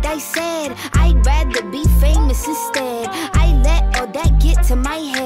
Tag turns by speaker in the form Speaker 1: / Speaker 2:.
Speaker 1: I said, I'd rather be famous instead. I let all that get to my head.